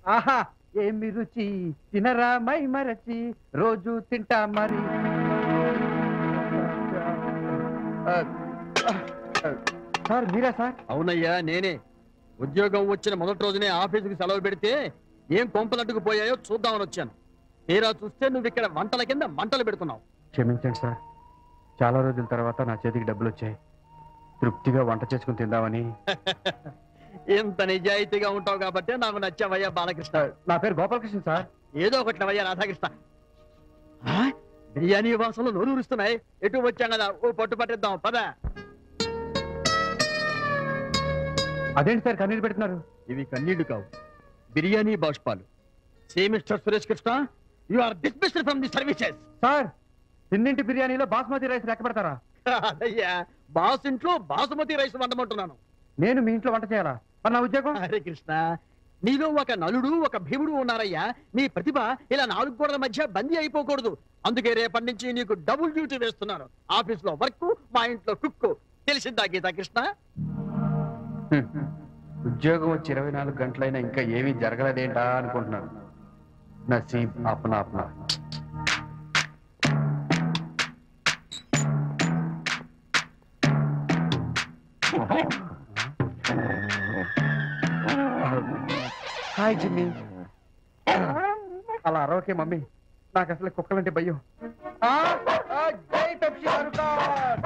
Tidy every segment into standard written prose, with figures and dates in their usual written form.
ఆహా ఏమి రుచి తినరా మై మరచి రోజు తింటా మరి. సార్ మీరా సార్? అవునయ్యా నేనే. ఉద్యోగం వచ్చిన మొదటి రోజునే ఆఫీసుకి సెలవు పెడితే ఏం కొంపలట్టుకు పోయాయో చూద్దామని వచ్చాను. తీరా చూస్తే నువ్వు ఇక్కడ వంటల కింద మంటలు పెడుతున్నావు. క్షమించండి సార్, చాలా రోజుల తర్వాత నా చేతికి డబ్బులు వచ్చాయి. తృప్తిగా వంట చేసుకుని తిందామని. ఇంత నిజాయితీగా ఉంటావు కాబట్టి నాకు నచ్చావయ్యా బాలకృష్ణ. నా పేరు గోపాలకృష్ణ సార్. ఏదో ఒకటి నవయ్యా రాధాకృష్ణ. బిర్యానీ వాసనలు నోరూరుస్తున్నాయి. ఎటు వచ్చాం కదా, ఓ పట్టు పట్టిద్దాం పద. అదేంటి సార్ కన్నీరు పెడుతున్నారు? ఇవి కన్నీళ్లు కావు, బిర్యానీ బాష్పాలు. Say mister Suresh Krishna, you are dismissed from the services. Sir తిన్నింటి బిర్యానీలో బాస్మతి రైస్ లెక్క పెడతారా? అదయ్యా, బాస్ ఇంట్లో బాసుమతి రైస్ వండమంటున్నాను. నేను మీ ఇంట్లో వంట చేయాలా? మరి నా ఉద్యోగం? హరే కృష్ణ, నీలో ఒక నలుడు ఒక భీముడు ఉన్నారయ్యా. నీ ప్రతిభ ఇలా 4 గోడల మధ్య బందీ అయిపోకూడదు. అందుకే రేపటి నుంచి నీకు డబుల్ డ్యూటీ వేస్తున్నాను. ఆఫీస్ లో వర్క్, మా ఇంట్లో కుక్కు. తెలిసిందా గీతా కృష్ణ? ఉద్యోగం వచ్చి 24 గంటలైనా ఇంకా ఏమీ జరగలేదేంటా అనుకుంటున్నాను. నసీబ్ అప్నా అప్నా. హాయ్ జిమ్మి. అలా అరవకే మమ్మీ, నాకు అసలు కుక్కలంటే భయం. జై పెప్సీ సర్కార్.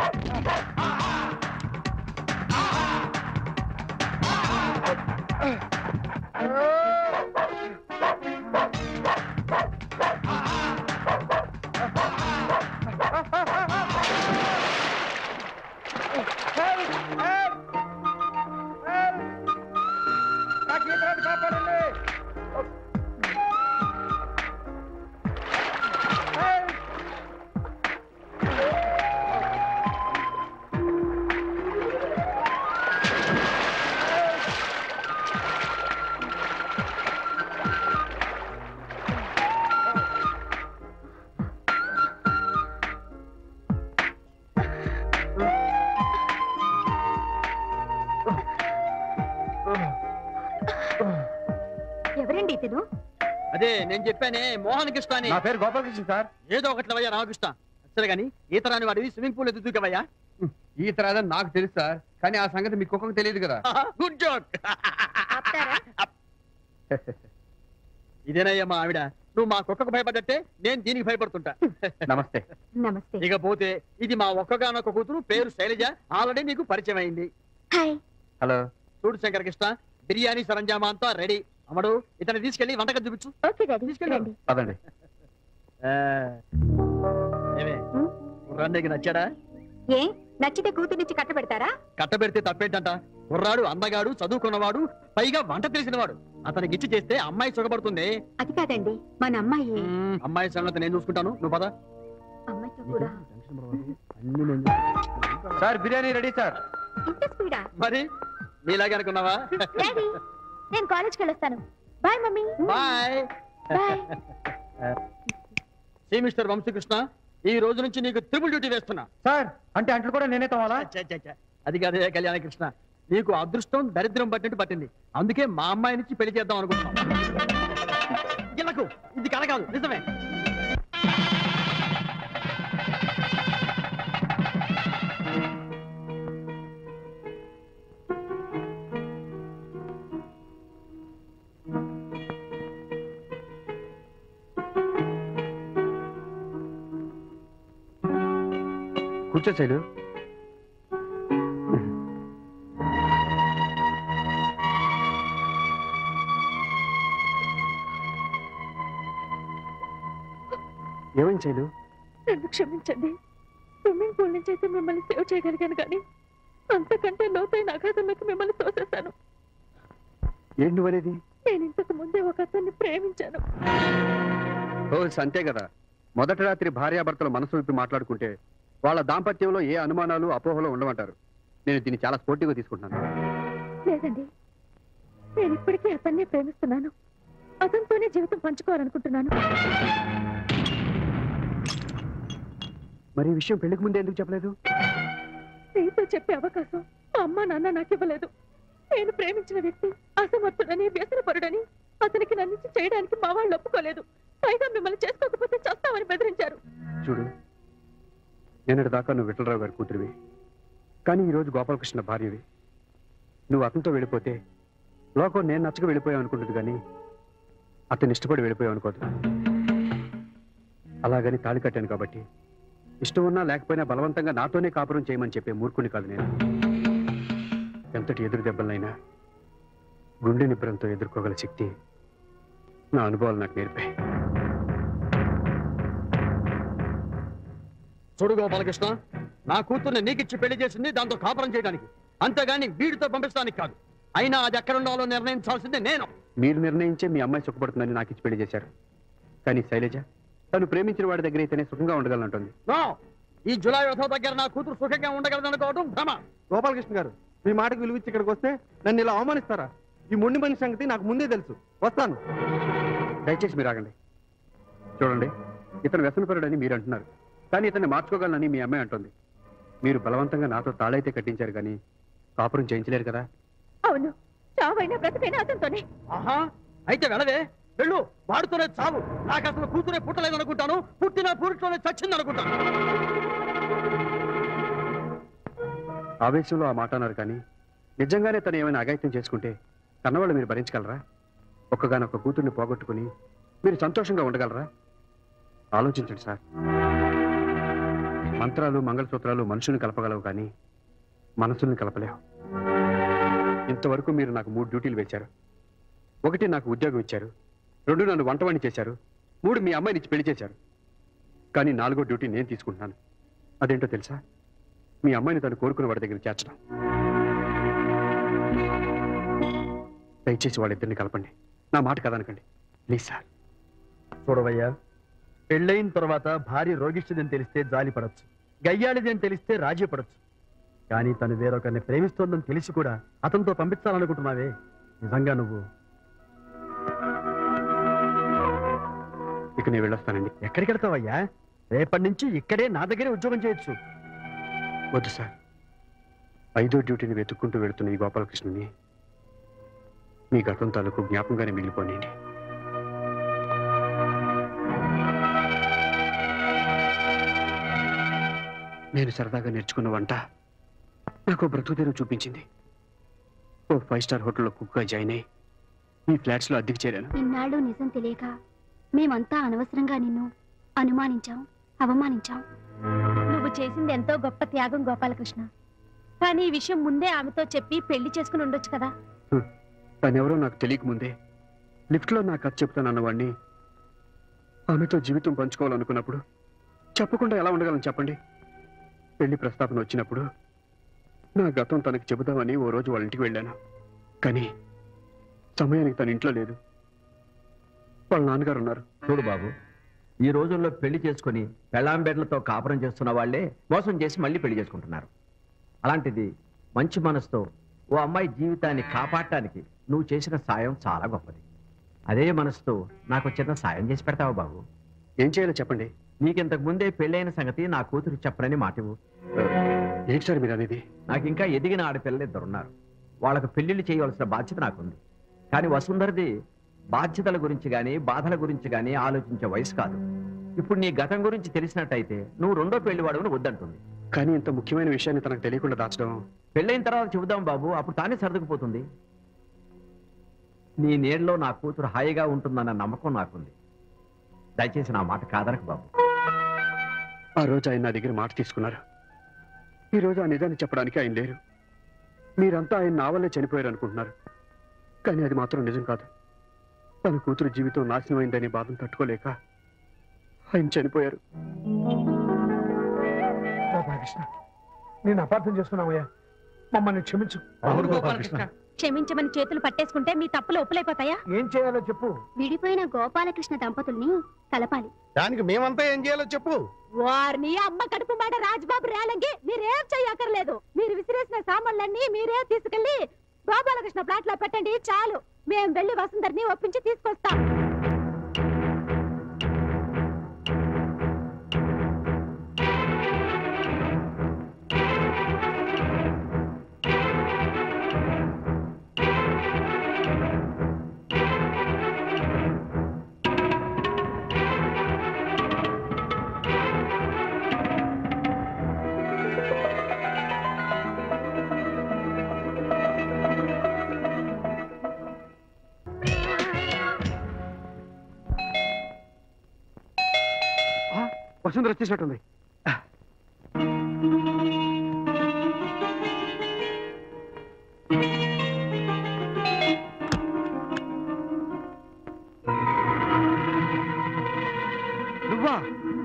ఎవరండి ఇతను? అదే నేను చెప్పానే, మోహన్ కృష్ణ అని. నా పేరు గోపాలకృష్ణ సార్. ఏదో ఒకటి నవయ్యా రామకృష్ణ. సరే గాని ఈతరాని వాడివి స్విమ్మింగ్ పూల్ ఎదుగుతావయ్యా. ఈత రాదని నాకు తెలుసు సార్, కానీ ఆ సంగతి మీ కుక్కకు తెలియదు కదా. Good joke. ఇదేనయ్యా మా ఆవిడ. నువ్వు మా కుక్కకు భయపడ్డట్టే నేను దీనికి భయపడుతుంటా. నమస్తే. నమస్తే. ఇకపోతే ఇది మా ఒక్కగానొక్క కూతురు, పేరు శైలజ. ఆల్రెడీ నీకు పరిచయం అయింది. హాయ్. హలో. చూడు శంకరకృష్ణ, బిర్యానీ సరంజామా అంతా రెడీ. అమ్మడు ఇతను తీసుకెళ్లి వంటగది చూపించు. Okay daddy. తీసుకెళ్ళండి. పదండి. కుర్రాడికి నచ్చాడా? ఏ నచ్చితే కూతురు నుంచి కట్టబెడతారా? కట్టబెడితే తప్పేంటంట. కుర్రాడు అందగాడు, చదువుకున్నవాడు, పైగా వంట తెలిసినవాడు. అతనికి ఇచ్చి చేస్తే అమ్మాయి సుఖపడుతుంది. అది కాదండి, మన అమ్మాయి. అమ్మాయి సంగతి నేను చూసుకుంటాను, నువ్వు పద. అమ్మాయితో కూడా సార్ బిర్యానీ రెడీ సార్. ఇంత స్పీడా? మరి నీలాగే అనుకున్నావా? డాడీ నేను కాలేజ్కి వెళ్ళొస్తాను. Bye mummy. Bye. Bye. See mister Vamshikrishna, ఈ రోజు నుంచి నీకు ట్రిపుల్ డ్యూటీ వేస్తున్నా. సార్ అంటే అంట్లు కూడా నేనే తోవాలా? అది కాదే కళ్యాణ కృష్ణ, నీకు అదృష్టం దరిద్రం పట్టినట్టు పట్టింది. అందుకే మా అమ్మాయి నుంచి పెళ్లి చేద్దాం అనుకుంటున్నాం. ఇది కల కాదు, నిజమే. కూర్చో శైలు. ఏమైంది శైలు? నన్ను క్షమించండి. స్విమ్మింగ్ పూల్ నుంచి అయితే మిమ్మల్ని సేవ్ చేయగలిగాను, కానీ అంతకంటే లోతైన అగాధంలోకి మిమ్మల్ని తోసేస్తాను. ఏంటి నువ్వనేది? నేను ఇంతకు ముందే ఒక అతన్ని ప్రేమించాను. ఓ అంతే కదా. మొదటి రాత్రి భార్యాభర్తలు మనసు విప్పి మాట్లాడుకుంటే వాళ్ళ దాంపత్యంలో ఏ అనుమానాలు అపోహలు ఉండమంటారు. నేను దీన్ని చాలా స్పోర్టివ్గా తీసుకుంటున్నాను. లేదండి, నేను ఇప్పటికీ అతన్నే ప్రేమిస్తున్నాను. అతనితోనే జీవితం పంచుకోవాలనుకుంటున్నాను. మరి ఈ విషయం పెళ్లికి ముందే ఎందుకు చెప్పలేదు? నీతో చెప్పే అవకాశం మా అమ్మ నాన్న నాకు ఇవ్వలేదు. నేను ప్రేమించిన వ్యక్తి అసమర్థుడని, వ్యసనపరుడని అతనికి నన్ను చేయడానికి మా వాళ్ళు ఒప్పుకోలేదు. పైగా మిమ్మల్ని చేసుకోకపోతే చేస్తామని బెదిరించారు. చూడు, నిన్నటి దాకా నువ్వు విఠలరావు గారి కూతురివి, కానీ ఈరోజు గోపాలకృష్ణ భార్యవి. నువ్వు అతనితో వెళ్ళిపోతే లోకం నేను నచ్చక వెళ్ళిపోయావు అనుకుంటుంది, కానీ అతను ఇష్టపడి వెళ్ళిపోయావు అనుకోదు. అలాగని తాళి కట్టాను కాబట్టి ఇష్టం ఉన్నా లేకపోయినా బలవంతంగా నాతోనే కాపురం చేయమని చెప్పే మూర్ఖుని కాదు నేను. ఎంతటి ఎదురు దెబ్బలైనా గుండె నిబ్బరంతో ఎదుర్కోగల శక్తి నా అనుభవాలు నాకు నేర్పాయి. చూడు గోపాలకృష్ణ, నా కూతుర్ని నీకిచ్చి పెళ్లి చేసింది దాంతో కాపురం చేయడానికి, అంతేగాని వీడితో పంపించడానికి కాదు. అయినా అది ఎక్కడ ఉండాలో నిర్ణయించాల్సిందే నేను. మీరు నిర్ణయించే మీ అమ్మాయి సుఖపడుతుందని నాకు ఇచ్చి పెళ్లి చేశారు, కానీ శైలజ తను ప్రేమించిన వాడి దగ్గర అయితేనే సుఖంగా ఉండగలనంటుంది. ఈ జులై 1వ దగ్గర నా కూతురు సుఖంగా ఉండగలదనుకోవడం భ్రమ. గోపాలకృష్ణ గారు, మీ మాటకు విలువిచ్చి ఇక్కడికి వస్తే నన్ను ఇలా అవమానిస్తారా? ఈ మొండి మనిషి సంగతి నాకు ముందే తెలుసు. వస్తాను. దయచేసి మీరు ఆగండి. చూడండి, ఇతను వ్యసనపరుడని మీరు అంటున్నారు, కానీ ఇతన్ని మార్చుకోగలనని మీ అమ్మాయి అంటుంది. మీరు బలవంతంగా నాతో తాళైతే కట్టించారు, కానీ కాపురం చేయించలేరు కదా. అవును, చావైనా బ్రతికైనా అతనితోనే. ఆహా, అయితే వెళ్ళవే, వెళ్ళు. వాడుతూనే చావు. నాకు అసలు కూతురే పుట్టలేదు అనుకుంటాను, పుట్టిన పురుషులోనే చచ్చింది అనుకుంటాను. ఆవేశంలో ఆ మాట అన్నారు, కానీ నిజంగానే తను ఏమైనా అఘాయిత్యం చేసుకుంటే కన్నవాళ్ళు మీరు భరించగలరా? ఒక్కగానొక్క కూతుర్ని పోగొట్టుకుని మీరు సంతోషంగా ఉండగలరా? ఆలోచించండి సార్. మంత్రాలు మంగళసూత్రాలు మనుషుల్ని కలపగలవు, కానీ మనసుల్ని కలపలేవు. ఇంతవరకు మీరు నాకు 3 డ్యూటీలు వేశారు. 1 నాకు ఉద్యోగం ఇచ్చారు, 2 నన్ను వంటవాణ్ణి చేశారు, 3 మీ అమ్మాయిని ఇచ్చి పెళ్లి చేశారు. కానీ 4వ డ్యూటీ నేను తీసుకుంటున్నాను. అదేంటో తెలుసా? మీ అమ్మాయిని తను కోరుకున్న వాడి దగ్గర చేర్చడం. దయచేసి వాళ్ళిద్దరిని కలపండి. నా మాట కదనకండి ప్లీజ్ సార్. చూడవయ్యా, పెళ్ళైన తర్వాత భార్య రోగిష్టిదని తెలిస్తే జాలి పడచ్చు, గయ్యాళిదని తెలిస్తే రాజీ పడచ్చు. కానీ తను వేరొకరిని ప్రేమిస్తోందని తెలిసి కూడా అతనితో పంపించాలనుకుంటున్నావే, నిజంగా నువ్వు? ఇక నేను వెళ్ళొస్తానండి. ఎక్కడికి వెళ్తావయ్యా? రేపటి నుంచి ఇక్కడే నా దగ్గరే ఉద్యోగం చేయొచ్చు. వద్దు సార్, 5వ డ్యూటీని వెతుక్కుంటూ వెళుతున్న ఈ గోపాలకృష్ణని మీ గతం తాలూకు జ్ఞాపకంగానే మిగిలిపోనండి. నేను సరదాగా నేర్చుకున్న వంట నాకు బ్రతుకుతెరువు చూపించింది. ఓ 5 స్టార్ హోటల్లో కుక్గా జాయిన్ అయ్యి ఈ ఫ్లాట్స్లో అద్దెకి చేరాను. ఇన్నాళ్ళు నిజం తెలియక మేమంతా అనవసరంగా నిన్ను అనుమానించాం, అవమానించాం. నువ్వు చేసింది ఎంతో గొప్ప త్యాగం గోపాలకృష్ణ. కానీ ఈ విషయం ముందే ఆమెతో చెప్పి పెళ్లి చేసుకుని ఉండొచ్చు కదా. తనెవరో నాకు తెలియకముందే లిఫ్ట్లో నా కథ చెప్తానన్నవాడిని ఆమెతో జీవితం పంచుకోవాలనుకున్నప్పుడు చెప్పకుండా ఎలా ఉండగలను చెప్పండి? పెళ్లి ప్రస్తావన వచ్చినప్పుడు నా గతం తనకి చెబుదామని ఓ రోజు వాళ్ళ ఇంటికి వెళ్ళాను, కానీ సమయానికి తన ఇంట్లో లేదు. వాళ్ళ నాన్నగారు ఉన్నారు. చూడు బాబు, ఈ రోజుల్లో పెళ్లి చేసుకుని పెళ్ళాంబెడ్లతో కాపురం చేస్తున్న వాళ్లే మోసం చేసి మళ్ళీ పెళ్లి చేసుకుంటున్నారు. అలాంటిది మంచి మనసుతో ఓ అమ్మాయి జీవితాన్ని కాపాడటానికి నువ్వు చేసిన సాయం చాలా గొప్పది. అదే మనసుతో నాకు చిన్న సాయం చేసి పెడతావా బాబు? ఏం చేయాలో చెప్పండి. నీకింతకు ముందే పెళ్ళైన సంగతి నా కూతురు చెప్పనని మాటివు. ఏంటి సార్ మీరు అనేది? నాకు ఇంకా ఎదిగిన ఆడపిల్లలు 2 ఉన్నారు. వాళ్ళకు పెళ్లిళ్ళు చేయవలసిన బాధ్యత నాకుంది. కానీ వసుంధరది బాధ్యతల గురించి గాని బాధల గురించి గాని ఆలోచించే వయసు కాదు. ఇప్పుడు నీ గతం గురించి తెలిసినట్టయితే నువ్వు 2వ పెళ్లి వాడవని వద్దంటుంది. కానీ ఇంత ముఖ్యమైన విషయాన్ని తనకు తెలియకుండా దాచడం. పెళ్ళైన తర్వాత చెబుదాం బాబు, అప్పుడు తానే సర్దుకుపోతుంది. నీ నీడలో నా కూతురు హాయిగా ఉంటుందన్న నమ్మకం నాకుంది. దయచేసి నా మాట కాదనకు బాబు. ఆ రోజు ఆయన నా దగ్గర మాట తీసుకున్నారు. ఈ రోజు ఆ నిజాన్ని చెప్పడానికి ఆయన లేరు. మీరంతా ఆయన నా వల్లే చనిపోయారు అనుకుంటున్నారు, కానీ అది మాత్రం నిజం కాదు. తన కూతురు జీవితం నాశనం అయిందనే బాధను తట్టుకోలేక ఆయన చనిపోయారు. గోపాలకృష్ణ, నేను అపార్థం చేసుకున్నామయ్యా, మమ్మల్ని క్షమించు. అవును గోపాలకృష్ణ. క్షమించమని చేతులు పట్టేసుకుంటే మీ తప్పులు ఒప్పులైపోతాయా? ఏం చేయాలో చెప్పు. విడిపోయిన గోపాలకృష్ణ దంపతుల్ని కలపాలి. దానికి మేమంతా ఏం చేయాలో చెప్పు. వారిని అమ్మ కడుపు మాట రాజ్బాబు రేలంగి మీరేం చెయ్యక్కర్లేదు. మీరు విసిరేసిన సామాన్లన్నీ మీరే తీసుకెళ్లి గోపాలకృష్ణ ప్లాట్ లో పెట్టండి చాలు. మేం వెళ్లి వసుంధర్ని ఒప్పించి తీసుకొస్తాం. వసుంధర వచ్చేసినట్టుంది. నువ్వా?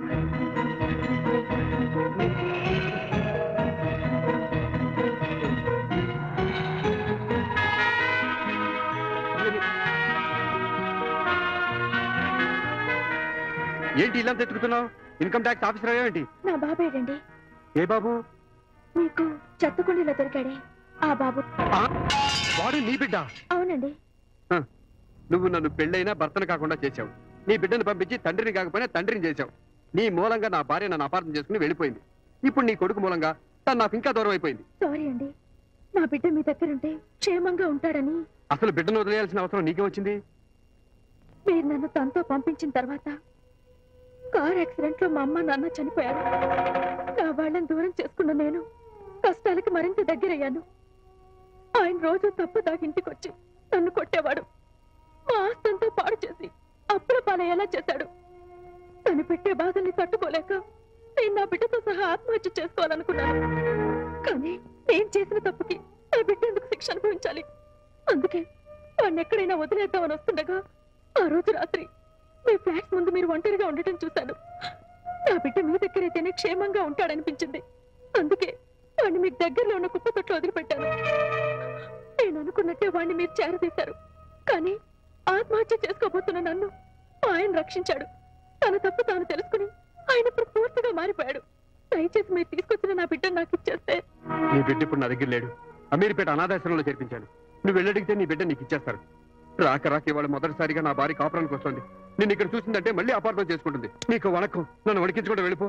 ఏంటి ఇల్లంతా ఎత్తుకుతున్నావు? ఇన్కమ్ ట్యాక్స్ ఆఫీసర్ ఏంటి? నా బాబేడండి. ఏ బాబు? మీకు చెత్తకుండీలో దొరికాడే ఆ బాబు. ఆ? వాడు నీ బిడ్డ? అవునండి. నువ్వు నన్ను పెళ్ళైనా భర్తను కాకుండా చేశావు. నీ బిడ్డను పంపించి తండ్రిని కాకపోయినా తండ్రిని చేశావు. నీ మూలంగా నా భార్య నన్ను అపార్థం చేసుకుని వెళ్ళిపోయింది. ఇప్పుడు నీ కొడుకు మూలంగా తను నాకు ఇంకా దూరం అయిపోయింది. సారీ అండి. నా బిడ్డ మీ దగ్గరుంటే క్షేమంగా ఉంటాడని. అసలు బిడ్డను వదిలేయాల్సిన అవసరం నీకే వచ్చింది? మీరు నన్ను తనతో పంపించిన తర్వాత కార్ యాక్సిడెంట్ లో మా అమ్మ నాన్న చనిపోయారు. నా వాళ్ళని దూరం చేసుకున్న నేను కష్టాలకి మరింత దగ్గరయ్యాను. ఆయన రోజు తప్పదాగి ఇంటికొచ్చి నన్ను కొట్టేవాడు. మా ఆస్తంతా పాడు చేసి అప్పుల పాలయ్యేలా చేశాడు. తను పెట్టే బాధల్ని తట్టుకోలేక నేను నా బిడ్డతో సహా ఆత్మహత్య చేసుకోవాలనుకున్నాను. కానీ నేను చేసిన తప్పుకి నా బిడ్డ ఎందుకు శిక్ష అనుభవించాలి? అందుకే వాడిని ఎక్కడైనా వదిలేద్దామని వస్తుండగా ఆ రోజు రాత్రి మీ ఫ్లాట్స్ ముందు మీరు ఒంటరిగా ఉండటం చూశాను. నా బిడ్డ మీ దగ్గరైతేనే క్షేమంగా ఉంటాడనిపించింది. అందుకే వాడిని మీకు దగ్గరలో ఉన్న కుప్ప తొట్లో వదిలిపెట్టాను. నేను అనుకున్నట్టే వాడిని మీరు చేరదీశారు. కానీ ఆత్మహత్య చేసుకోబోతున్న నన్ను ఆయన రక్షించాడు. తన తప్పు తాను తెలుసుకుని ఆయన ఇప్పుడు పూర్తిగా మారిపోయాడు. దయచేసి మీరు తీసుకొచ్చిన నా బిడ్డను నాకు ఇచ్చేస్తే. నీ బిడ్డ ఇప్పుడు నా దగ్గర లేడు. అమీర్పేట అనాథాశ్రమంలో చేర్పించాను. నువ్వు వెళ్ళడిగితే నీ బిడ్డ నీకు ఇచ్చేస్తారు. రాక రాక ఇవాళ మొదటిసారిగా నా భార్య కాపురానికి వస్తుంది. నేను ఇక్కడ చూసిందంటే మళ్ళీ అపార్థం చేసుకుంటుంది. నీకు వణకం. నన్ను వణికించుకుంటూ వెళ్ళిపో.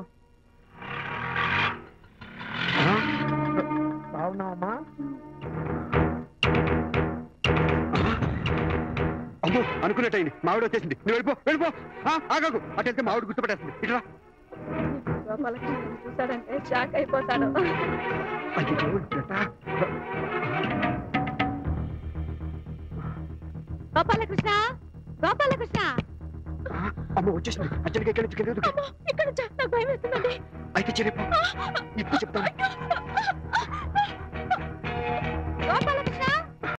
బాగున్నావమ్మా? అమ్మో అనుకున్నట్టయింది. మావిడ వచ్చేసింది. నువ్వు వెళ్ళిపో వెళ్ళిపో. ఆగాకు. అటెళ్తే మావిడ గుర్తుపట్టేస్తుంది. ఇట్లా చూసాడంటే షాక్ అయిపోతాడు. గోపాలకృష్ణ, గోపాలకృష్ణ. అమ్మ వచ్చేసింది. అర్జెంట్గా ఇక్కడి నుంచి ఇక్కడ నుంచి నాకు భయం వేస్తుందండి. అయితే చెల్లిపో. ఇప్పుడు చెప్తాను.